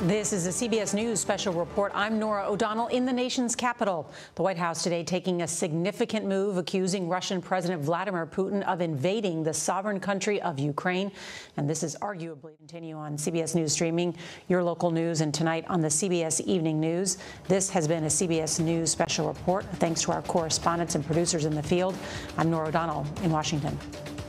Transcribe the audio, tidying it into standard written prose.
This is a CBS News special report. I'm Norah O'Donnell in the nation's capital. The White House today taking a significant move, accusing Russian President Vladimir Putin of invading the sovereign country of Ukraine. And this is arguably continue on CBS News streaming, your local news, and tonight on the CBS Evening News. This has been a CBS News special report. Thanks to our correspondents and producers in the field. I'm Norah O'Donnell in Washington.